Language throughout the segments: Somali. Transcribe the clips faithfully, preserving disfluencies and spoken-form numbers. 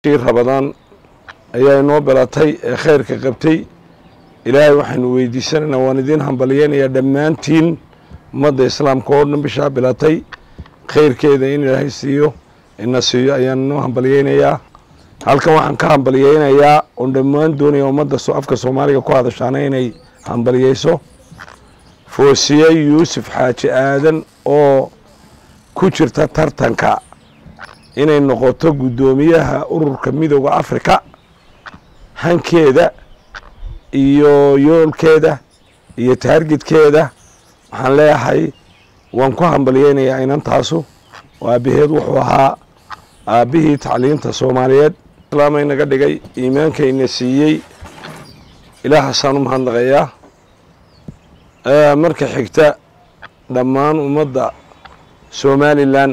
رمضان ayaa inoo balatay ee khayrka qabtay ilaahay waxaanu weydiisanaynaa waan idin hambalyeynaya dhammaantiin ummadda islaamka oo dhan bisha balatay khayrkeeda in ilaahay siiyo ina siiyo ayaan inoo hambalyeynayaa halkan waxaan ka hambalyeynayaa oo dhammaan doonaya ummadda afka Soomaaliga ku hadashaana inay hambalyeyso Foosiye Yuusuf Xaaji Aadan oo ku jirta tartanka inay noqoto gudoomiyaha ururka midowga Afrika hankeeda iyo yoolkeeda iyo targetkeeda waxaan leeyahay waan ku hambalyeynaya inantaasu aabaheed wuxuu ahaa aabihii tacliinta Soomaaliyeed islaamay naga dhigay iimaankayna siiyay ilaaha sanu mahadnaqaya ee marka xigta dhammaan ummadda Somaliland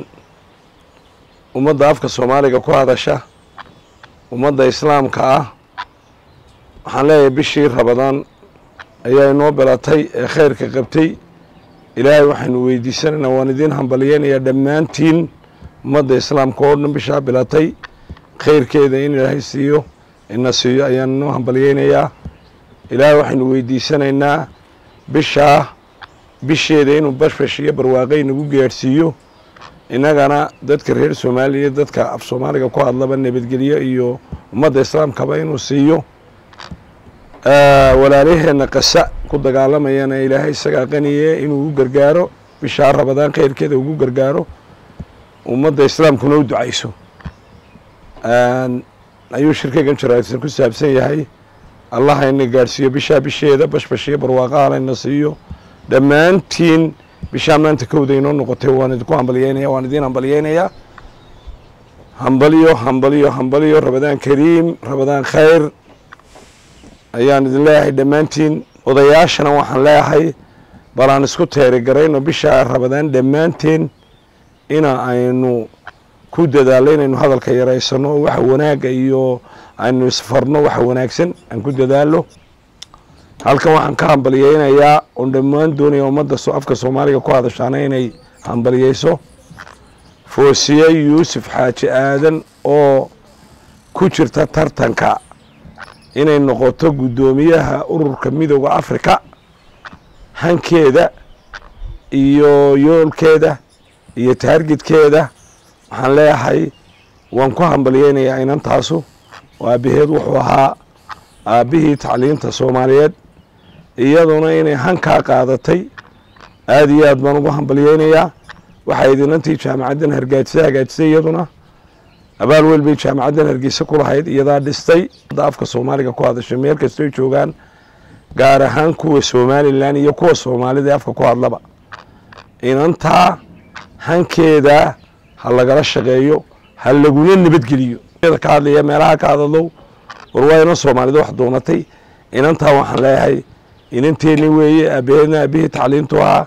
ummadda afka Soomaaliga ku hadasha ummadda islaamka ah waxaan leeyahay bishii Ramadan ayaa inoo balatay ee khayrka qabtay ilaahay waxaanu weydiisanaynaa waan idin hambalyeynaya dhammaantiin ummadda islaamka oo dhan bisha balatay khayrkeeda in ilaahay siiyo ina siiyo ayaan inoo hambalyeynayaa ilaahay waxaanu weydiisanaynaa bisha bisheeda inuu bashbash iyo barwaaqo nagu gaarsiiyo inagana dadka reer Soomaaliya dadka af Soomaaliga ku hadlaba nabadgeliyo iyo ummadda islaamka ba inuu siiyo walaalaheenna qasa ku dagaalamayana ilaahay isaga qaniye inuu u gargaaro bisha Ramadan khayrkeeda ugu gargaaro ummadda islaamkuna u ducayso aan ayuu shirkaygan jaraaysan ku saabsan yahay Allah ayna gaarsiiyo bisha bisheeda bashbashiyo barwaaqo ayna siiyo dhammaantiin bisha maanta kowda inoo noqotay waan idinku hambalyeynaya waan idin hambalyeynaya hambaliyo hambaliyo hambaliyo Ramadan Kariim Ramadan khayr ayaan idin leeyahay dhammaantiin odayaashana waxaan leeyahay balaan isku teerigarayno bisha Ramadan dhammaantiin ina aynu ku dadaalayno hadalka yareysano wax wanaag iyo aynu isfarno wax wanaagsan aan ku dadaalo halkan waxaan ka hambalyeynayaa oo dhammaan doonaya ummadda afka Soomaaliga ku hadashaana inay hambalyeyso Foosiye Yuusuf Xaaji Aadan oo ku jirta tartanka inay noqoto gudoomiyaha ururka midowga Afrika hankeeda iyo yoolkeeda iyo targetkeeda waxaan leeyahay waan ku hambalyeynayaa inantaasu aabaheed wuxuu ahaa aabihii tacliinta Soomaaliyeed iyaduna inay hanka qaadatay aad iyo aad baan ugu hambalyeynayaa waxa idinantii jaamacaddan Hargeysa hagaajisay iyaduna abaal walba jaamacaddan Hargeysa ku lahayd iyada dhistay afka Soomaaliga ku hadashay meel kasta ay joogaan gaar ahaan kuwa Somaliland iyo kuwa Soomaalida afka ku hadlaba inanta hankeeda hal laga shaqeeyo hal laguna nabadgeliyo ka hadlaya meelaha ka hadlo warwayna Soomaalida wax doonatay inanta waxaan leeyahay inanteeni weeye abeena abihi tacliintu ah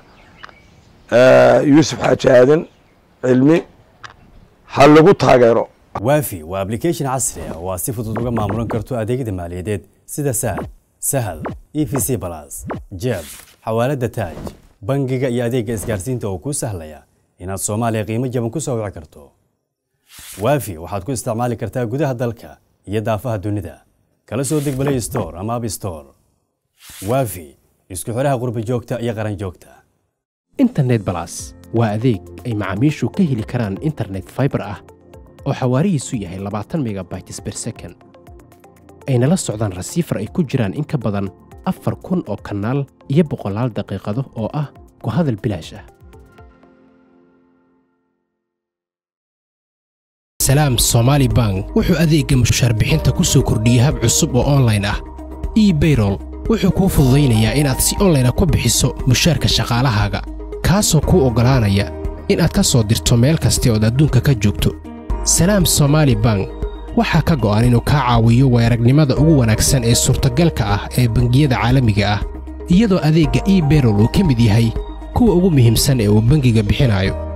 Yuusuf Xaaji Aadan cilmi hal lagu taageero وافي وابليكيشن عصري وصفة تطبيق معمولن كرتو أديك ماليات سيدا سهل سهل إي في سي بلاس جيب حوالة تاج بنجيجا يا أديك إسكارسين توكو سهلة يا إن الصومالي قيمة جبن كوسا وعكرتو وافي وحتكون استعمال كرتا جودها دلكا يدافع الدنيا كلا سودك بلاي ستور أما بي ستور وافي يسكحولها غرب جوكتا يا قرن جوكتا إنترنت بلاس وأديك أي معاميشو كهلي كران إنترنت فايبر أه oo xawaarihiisu yahay labaatan megabytes per second ayna la socdaan receiver ay ku jiraan in ka badan afar kun oo kanaal iyo boqolaal daqiiqado oo ah ku hadal bilaash ah Salaam Somali Bank wuxuu adeegga mushaar bixinta ku soo kordhiyay hab cusub oo online ah e-payroll wuxuu kuu fududeynayaa inaad si online ah ku bixiso mushaarka shaqaalahaaga kaasoo kuu ogolaanaya inaad ka soo dirto meel kasta oo adduunka ka joogto Salaam Somali Bank waxa ka go'an inuu ka caawiyo weeragnimada ugu wanaagsan ee suurtagalka ah ee bangiyada caalamiga ah iyadoo adeegga e-payroll uu ka mid yahay kuwa ugu muhiimsan ee uu bangiga bixinayo